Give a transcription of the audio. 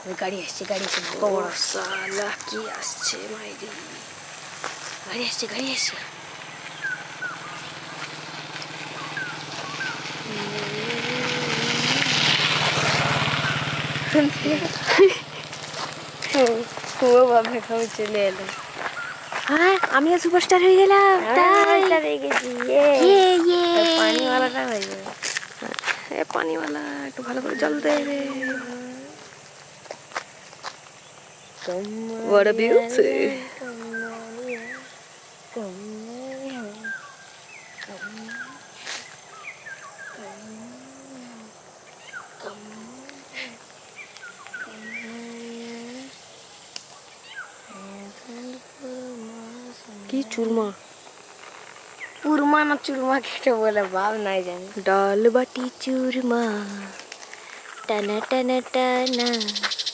गाड़ी আসছে বড় শালা কি আসছে মাইরি গাড়ি আসছে ও বাবা খাবে চলে এলো হ্যাঁ আমিও সুপারস্টার হয়ে গেলাম তাই হয়ে গেছি ये पानी वाला ना भाई ये पानी वाला একটু ভালো করে জল দে রে What a beauty. की चूरमा चूरमा ना चूरमा के बोला भाव नहीं जाने दाल बाटी चूरमा टना टना टना